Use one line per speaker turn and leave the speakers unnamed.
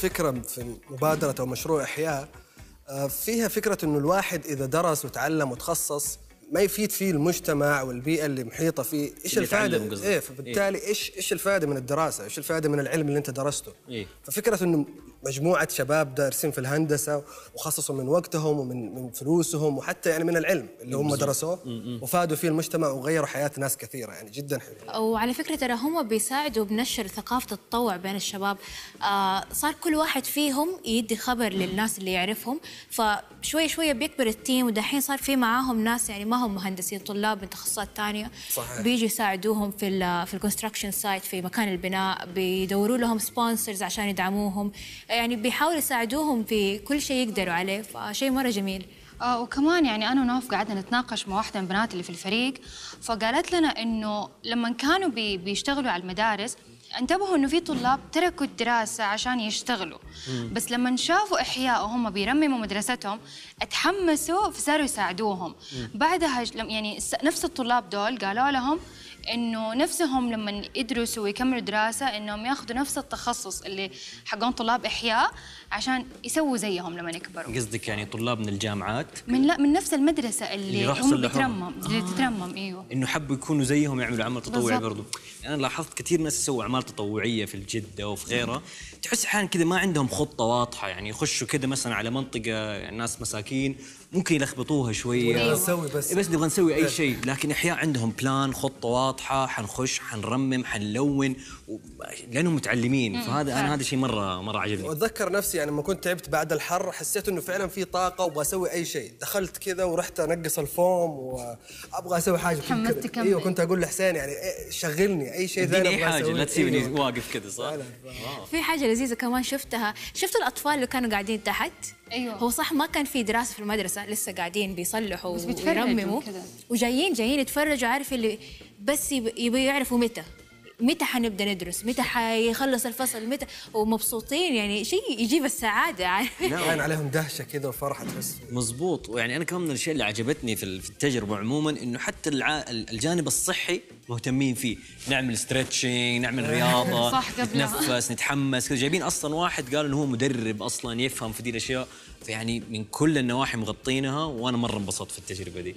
الفكرة في مبادرة أو مشروع إحياء فيها فكرة إنه الواحد إذا درس وتعلم وتخصص ما يفيد فيه المجتمع والبيئة اللي محيطة فيه، إيش الفائدة؟ إيه، فبالتالي إيش الفائدة من الدراسة؟ إيش الفائدة من العلم اللي أنت درسته؟ ففكرة إنه مجموعة شباب دارسين في الهندسة وخصصوا من وقتهم ومن فلوسهم وحتى يعني من العلم اللي هم درسوه وفادوا فيه المجتمع وغيروا حياة ناس كثيرة، يعني جدا حلو.
وعلى فكرة ترى هم بيساعدوا بنشر ثقافة التطوع بين الشباب. صار كل واحد فيهم يدي خبر للناس اللي يعرفهم، فشوي شوية بيكبر التيم، ودحين صار في معاهم ناس يعني ما هم مهندسين، طلاب من تخصصات تانية بيجي يساعدوهم في الكونستراكشن سايت في مكان البناء، بيدوروا لهم سبونسرز عشان يدعموهم، يعني بيحاولوا يساعدوهم في كل شيء يقدروا عليه، فشيء مرة جميل.
وكمان يعني أنا ونوف قعدنا نتناقش مع واحدة من البنات اللي في الفريق، فقالت لنا إنه لما كانوا بيشتغلوا على المدارس انتبهوا إنه في طلاب تركوا الدراسة عشان يشتغلوا، بس لما شافوا إحياء وهم بيرمموا مدرستهم اتحمسوا فصاروا يساعدوهم. بعدها يعني نفس الطلاب دول قالوا لهم إنه نفسهم لما يدرسوا ويكملوا دراسة إنهم ياخذوا نفس التخصص اللي حقون طلاب إحياء عشان يسووا زيهم لما يكبروا.
قصدك يعني طلاب من الجامعات؟
من نفس المدرسة اللي هم بتترمم. ايوه،
انه حبوا يكونوا زيهم يعملوا عمل تطوعي برضو. انا لاحظت كثير ناس يسووا اعمال تطوعيه في الجده وفي غيرها، تحس احيانا كذا ما عندهم خطه واضحه، يعني يخشوا كذا مثلا على منطقه يعني ناس مساكين ممكن يلخبطوها شويه،
نسوي
بس نبغى نسوي اي شيء، لكن احياء عندهم بلان، خطه واضحه، حنخش حنرمم حنلون لانهم متعلمين. فهذا انا هذا شيء مره عجبني.
واتذكر نفسي يعني لما كنت تعبت بعد الحر حسيت انه فعلا في طاقه وابغى اسوي اي شيء، دخلت كذا ورحت انقص الفوم وابغى اسوي حاجه. ايوه كنت اقول لحسين يعني شغلني اي شيء ثاني
ابغى اسوي، لا تسيبني واقف كذا. صح.
في حاجه لذيذه كمان شفتها، شفتوا الاطفال اللي كانوا قاعدين تحت؟
ايوه،
هو صح ما كان في دراسه في المدرسه، لسه قاعدين بيصلحوا ويرمموا وجايين يتفرجوا، عارف اللي بس يبغوا يعرفوا متى حنبدا ندرس، متى حيخلص الفصل، متى، ومبسوطين، يعني شيء يجيب السعاده، عارف.
كان عليهم دهشه كذا وفرحه تحس.
مظبوط. ويعني انا كمان من الاشياء اللي عجبتني في التجربه عموما انه حتى الجانب الصحي مهتمين فيه، نعمل ستريتشنج، نعمل رياضه، نتنفس، نتحمس كذا. جايبين اصلا واحد قال انه هو مدرب اصلا يفهم في دي الاشياء، فيعني من كل النواحي مغطينها، وانا مره انبسطت في التجربه دي.